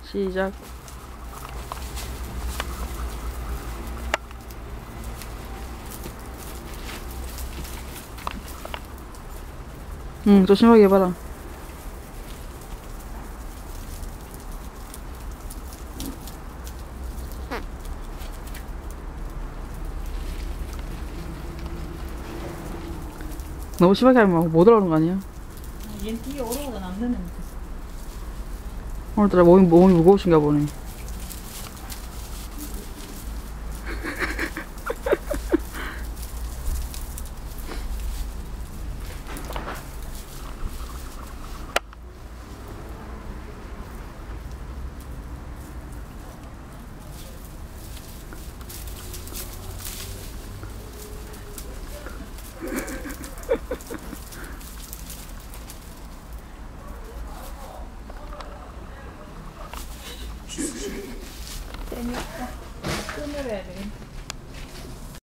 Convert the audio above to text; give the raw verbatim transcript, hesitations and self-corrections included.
시작. 응, 조심하게 해봐라. 너무 심하게 하면 못 올라오는 거 아니야? 얘는 뒤에 오르고가 남는 애 못했어. 오늘따라 몸이, 몸이 무거우신가 보네. 재미없다. 끊으려 해야 되겠다.